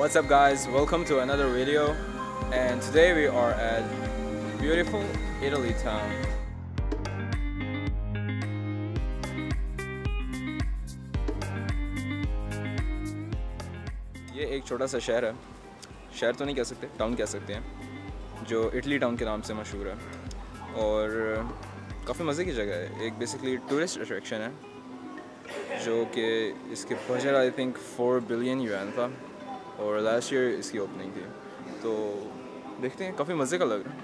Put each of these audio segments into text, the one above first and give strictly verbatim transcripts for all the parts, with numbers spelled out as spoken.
What's up guys, welcome to another video, and today we are at beautiful Italy town. ये एक छोटा सा शहर है, शहर तो नहीं कह सकते, टाउन कह सकते हैं, जो इटली टाउन के नाम से मशहूर है और काफ़ी मज़े की जगह है। एक बेसिकली टूरिस्ट अट्रैक्शन है जो कि इसके budget I think four billion UN था और लास्ट ईयर इसकी ओपनिंग थी, तो देखते हैं, काफ़ी मज़े का लग रहा है।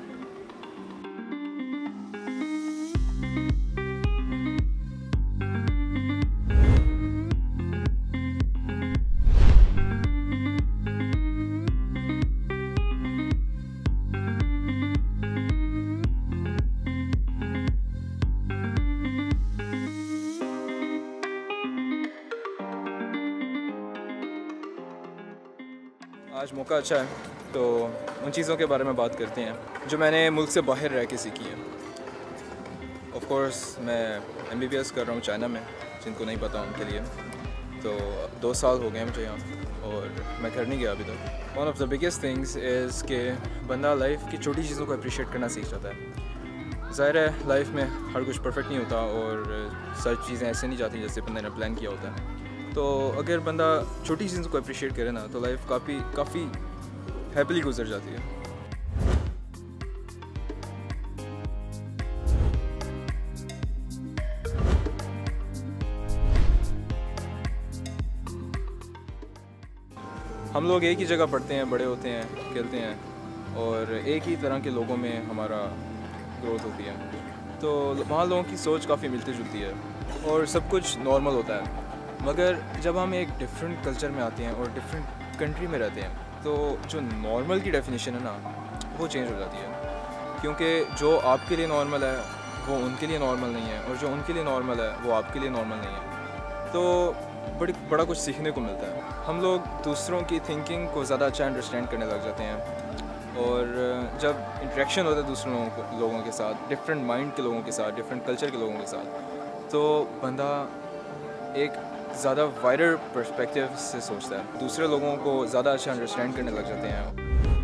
आज मौका अच्छा है तो उन चीज़ों के बारे में बात करते हैं जो मैंने मुल्क से बाहर रह के सीखी है। ऑफ कोर्स मैं एम बी बी एस कर रहा हूँ चाइना में, जिनको नहीं पता उनके लिए, तो दो साल हो गए मुझे यहाँ और मैं घर नहीं गया अभी तक। One of the biggest things is कि बंदा लाइफ की छोटी चीज़ों को अप्रिशिएट करना सीख जाता है। ज़ाहिर है लाइफ में हर कुछ परफेक्ट नहीं होता और सब चीज़ें ऐसे नहीं जाती जैसे बंदे ने प्लान किया होता है, तो अगर बंदा छोटी चीज़ों को अप्रिशिएट करे ना तो लाइफ काफ़ी काफ़ी हैप्पीली गुजर जाती है। हम लोग एक ही जगह पढ़ते हैं, बड़े होते हैं, खेलते हैं और एक ही तरह के लोगों में हमारा ग्रोथ होती है, तो वहाँ लोगों की सोच काफ़ी मिलती जुलती है और सब कुछ नॉर्मल होता है। मगर जब हम एक डिफरेंट कल्चर में आते हैं और डिफरेंट कंट्री में रहते हैं तो जो नॉर्मल की डेफिनेशन है ना वो चेंज हो जाती है, क्योंकि जो आपके लिए नॉर्मल है वो उनके लिए नॉर्मल नहीं है और जो उनके लिए नॉर्मल है वो आपके लिए नॉर्मल नहीं है, तो बड़ी बड़ा कुछ सीखने को मिलता है। हम लोग दूसरों की थिंकिंग को ज़्यादा अच्छा अंडरस्टैंड करने लग जाते हैं और जब इंटरेक्शन होता है दूसरों लोगों लोगों के साथ, डिफरेंट माइंड के लोगों के साथ, डिफरेंट कल्चर के लोगों के साथ, तो बंदा एक ज़्यादा वाइडर पर्सपेक्टिव से सोचता है, दूसरे लोगों को ज़्यादा अच्छा अंडरस्टैंड करने लग जाते हैं।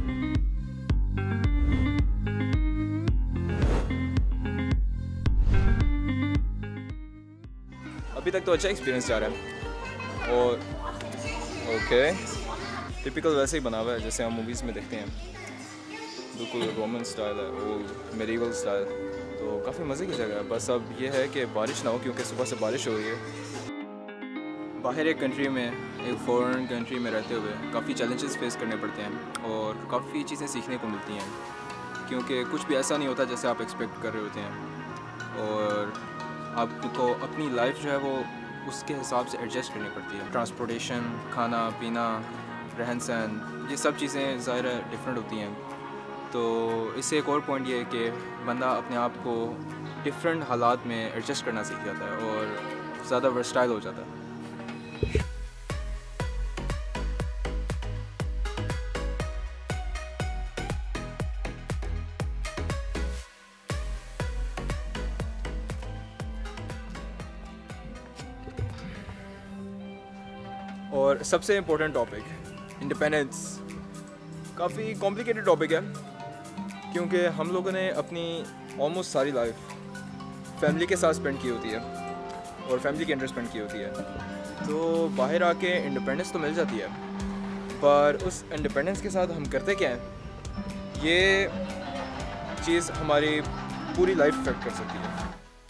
अभी तक तो अच्छा एक्सपीरियंस जा रहा है और ओके टिपिकल वैसे ही बना हुआ है जैसे हम मूवीज़ में देखते हैं, बिल्कुल रोमन स्टाइल है, ओल्ड मेडिवल स्टाइल, तो काफ़ी मज़े की जगह है। बस अब ये है कि बारिश ना हो, क्योंकि सुबह से बारिश हो रही है। बाहर एक कंट्री में, एक फॉरेन कंट्री में रहते हुए काफ़ी चैलेंजेस फेस करने पड़ते हैं और काफ़ी चीज़ें सीखने को मिलती हैं, क्योंकि कुछ भी ऐसा नहीं होता जैसे आप एक्सपेक्ट कर रहे होते हैं और आपको अपनी लाइफ जो है वो उसके हिसाब से एडजस्ट करनी पड़ती है। ट्रांसपोर्टेशन, खाना पीना, रहन सहन, ये सब चीज़ें ज़ाहिर है डिफरेंट होती हैं, तो इससे एक और पॉइंट ये है कि बंदा अपने आप को डिफरेंट हालात में एडजस्ट करना सीख जाता है और ज़्यादा वर्सटाइल हो जाता है। और सबसे इम्पोर्टेंट टॉपिक, इंडिपेंडेंस, काफ़ी कॉम्प्लिकेटेड टॉपिक है, क्योंकि हम लोगों ने अपनी ऑलमोस्ट सारी लाइफ फैमिली के साथ स्पेंड की होती है और फैमिली के अंडर स्पेंड की होती है, तो बाहर आके इंडिपेंडेंस तो मिल जाती है, पर उस इंडिपेंडेंस के साथ हम करते क्या हैं, ये चीज़ हमारी पूरी लाइफ अफेक्ट कर सकती है।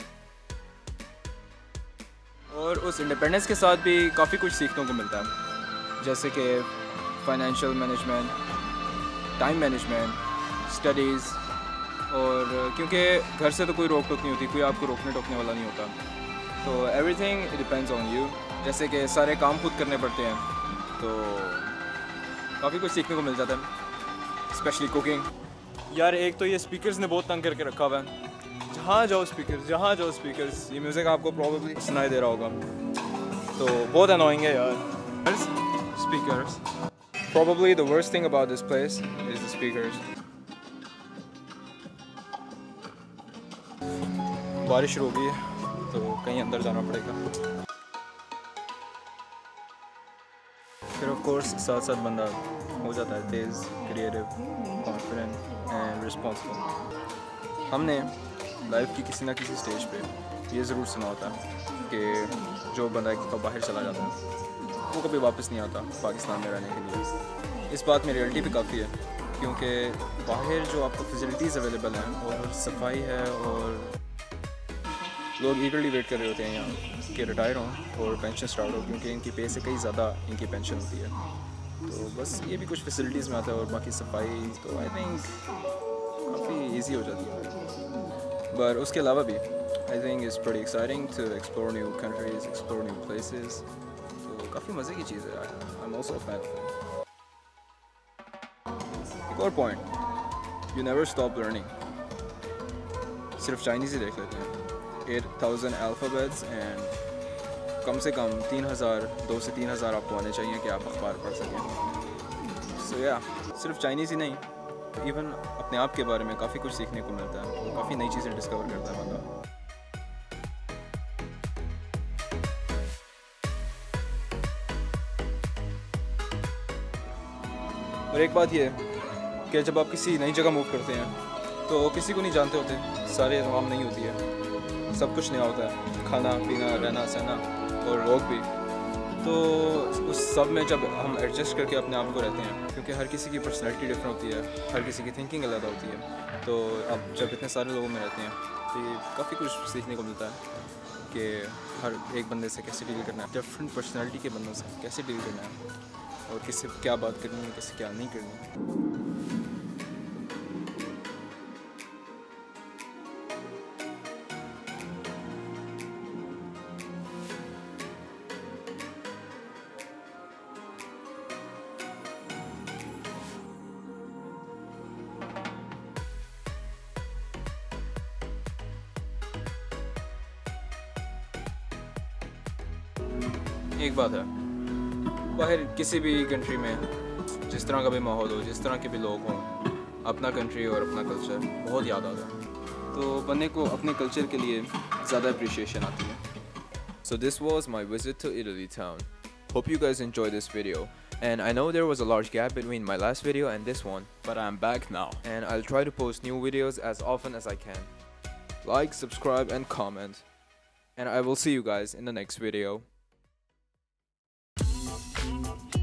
और उस इंडिपेंडेंस के साथ भी काफ़ी कुछ सीखने को मिलता है, जैसे कि financial management, time management, studies, और क्योंकि घर से तो कोई रोक टोक नहीं होती, कोई आपको रोकने टोकने वाला नहीं होता, तो एवरीथिंग डिपेंड्स ऑन यू। जैसे कि सारे काम खुद करने पड़ते हैं, तो काफ़ी कुछ सीखने को मिल जाता है, स्पेशली कुकिंग। यार एक तो ये स्पीकर्स ने बहुत तंग करके रखा हुआ है, जहाँ जाओ स्पीकर्स, जहाँ जाओ स्पीकर्स, ये म्यूज़िक आपको प्रॉब्लली सुनाई दे रहा होगा, तो बहुत अनोइंग है यार speakers. Probably the worst thing about this place is the speakers. बारिश शुरू हो गई है तो कहीं अंदर जाना पड़ेगा। सिर्फ ऑफ कोर्स साथ साथ बंदा हो जाता है तेज़, क्रिएटिव, कॉन्फिडेंट एंड रिस्पॉन्सिबल। हमने लाइफ की किसी ना किसी स्टेज पे ये ज़रूर सुना होता है कि जो बंदा एक दफ़ा बाहर चला जाता है वो कभी वापस नहीं आता पाकिस्तान में रहने के लिए। इस बात में रियलिटी भी काफ़ी है, क्योंकि बाहर जो आपको फैसिलिटीज़ अवेलेबल हैं और सफाई है और लोग ईगरली वेट कर रहे होते हैं यहाँ कि रिटायर हों और पेंशन स्टार्ट हो, क्योंकि इनकी पे से कई ज़्यादा इनकी पेंशन होती है। तो बस ये भी कुछ फैसिलिटीज़ में आता है और बाकी सफाई तो आई थिंक काफ़ी इजी हो जाती है। पर उसके अलावा भी I think it's pretty exciting to explore new countries, explore new places. तो काफ़ी मज़े की चीज़ है। I am also a fan. एक और point, you never stop learning. सिर्फ चाइनीज़ ही देख लेते हैं, एट थाउजेंड अल्फ़ाबेट्स एंड कम से कम तीन हज़ार दो से तीन हज़ार आपको आने चाहिए कि आप अखबार पढ़ सकें। सो या सिर्फ चाइनीज़ ही नहीं, इवन अपने आप के बारे में काफ़ी कुछ सीखने को मिलता है और काफ़ी नई चीज़ें डिस्कवर करता है बंदा। और एक बात ये है कि जब आप किसी नई जगह मूव करते हैं तो किसी को नहीं जानते होते, सारे आवाम नहीं होती है, सब कुछ नया होता है, खाना पीना, रहना सहना और लोग भी। तो उस सब में जब हम एडजस्ट करके अपने आप को रहते हैं, क्योंकि हर किसी की पर्सनैलिटी डिफरेंट होती है, हर किसी की थिंकिंग अलग होती है, तो अब जब इतने सारे लोगों में रहते हैं तो ये काफ़ी कुछ सीखने को मिलता है कि हर एक बंदे से कैसे डील करना है, डिफरेंट पर्सनैलिटी के बंदों से कैसे डील करना है और किससे क्या बात करनी है, किससे क्या नहीं करनी। एक बात है, बाहर किसी भी कंट्री में जिस तरह का भी माहौल हो, जिस तरह के भी लोग हों, अपना कंट्री और अपना कल्चर बहुत याद आता है, तो बंदे को अपने कल्चर के लिए ज़्यादा अप्रिशिएशन आती है। So this was my visit to Italy town. Hope you guys enjoyed this video. And I know there was a large gap between my last video and this one, but I'm back now. And I'll try to post new videos as often as I can. Like, subscribe and comment. And I will see you guys in the next video.